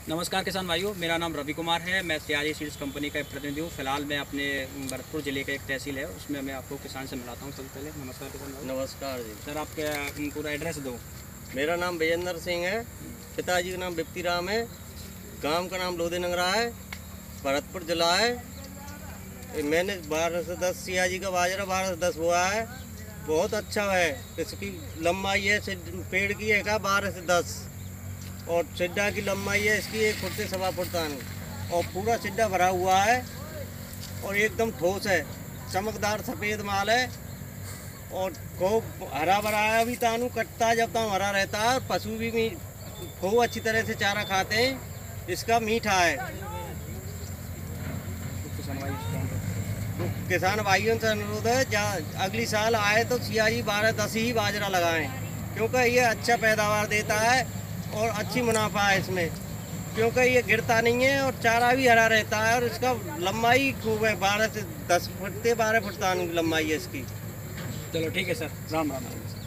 नमस्कार किसान भाइयों, मेरा नाम रवि कुमार है। मैं सियाजी सीड्स कंपनी का एक प्रतिनिधि हूँ। फिलहाल मैं अपने भरतपुर जिले का एक तहसील है, उसमें मैं आपको किसान से मिलाता हूँ। सबसे पहले नमस्कार किसान भाई। नमस्कार जी। सर, आपका पूरा एड्रेस दो। मेरा नाम विजेंद्र सिंह है, पिताजी का नाम बिप्ती राम है, गांव का नाम लोधी नंगरा है, भरतपुर जिला है। मैंने 12 से 10 सियाजी का बाजरा 12 से 10 हुआ है। बहुत अच्छा है। इसकी लंबाई है पेड़ की है का 12 से 10 और सिड्डा की लंबाई है इसकी 1 फुट से 1.25 फुट तक और पूरा सिड्डा भरा हुआ है और एकदम ठोस है, चमकदार सफ़ेद माल है और खूब हरा भरा है। अभी तानू कटता जब तक हरा रहता है और पशु भी खूब अच्छी तरह से चारा खाते हैं। इसका मीठा है। किसान भाइयों से अनुरोध है, अगली साल आए तो सियाजी 12-10 ही बाजरा लगाएं, क्योंकि ये अच्छा पैदावार देता है और अच्छी मुनाफा है इसमें, क्योंकि ये गिरता नहीं है और चारा भी हरा रहता है और इसका लंबाई खूब है। 12 से 10 फुट से 12 फुट तक लंबाई है इसकी। चलो ठीक है सर, राम राम।